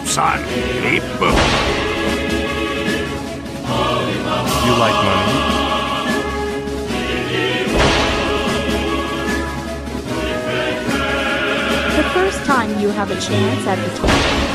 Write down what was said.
son. Keep moving. You like money? The first time you have a chance at the top.